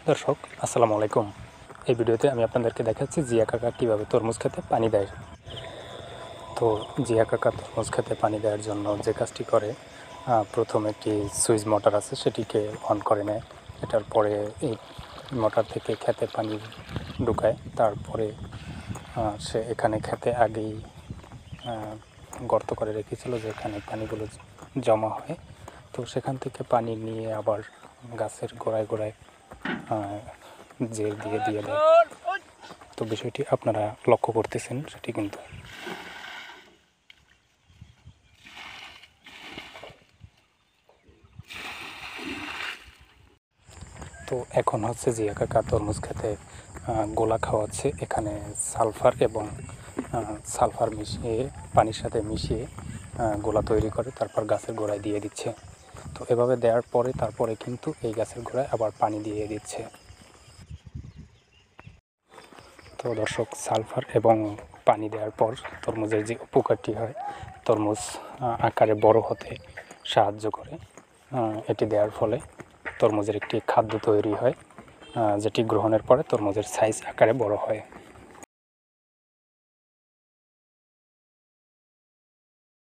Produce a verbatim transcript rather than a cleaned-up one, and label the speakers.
Speaker 1: দর্শক আসসালামু আলাইকুম। এই ভিডিওতে আমি আপনাদেরকে দেখাচ্ছি জিয়া কাকা কীভাবে তরমুজ খেতে পানি দেয়। তো জিয়া কাকা তরমুজ খেতে পানি দেওয়ার জন্য যে কাজটি করে, প্রথমে একটি সুইচ মোটর আছে সেটিকে অন করে নেয়। এটার পরে এই মোটর থেকে খেতে পানি ঢুকায়। তারপরে সে এখানে খেতে আগেই গর্ত করে রেখেছিল যেখানে পানিগুলো জমা হয়। তো সেখান থেকে পানি নিয়ে আবার গাছের গোড়ায় গোড়ায় জের দিয়ে দিয়ে দেয়। তো বিষয়টি আপনারা লক্ষ্য করতেছেন সেটি কিন্তু তো এখন হচ্ছে জিয়া কাকা তরমুজ খেতে গোলা খাওয়াচ্ছে। এখানে সালফার এবং সালফার মিশিয়ে পানির সাথে মিশিয়ে গোলা তৈরি করে তারপর গাছের গোড়ায় দিয়ে দিচ্ছে। তো এভাবে দেওয়ার পরে তারপরে কিন্তু এই গাছের গোড়ায় আবার পানি দিয়ে দিচ্ছে। তো দর্শক, সালফার এবং পানি দেওয়ার পর তরমুজের যে উপকারটি হয়, তরমুজ আকারে বড় হতে সাহায্য করে। এটি দেওয়ার ফলে তরমুজের একটি খাদ্য তৈরি হয়, যেটি গ্রহণের পরে তরমুজের সাইজ আকারে বড় হয়।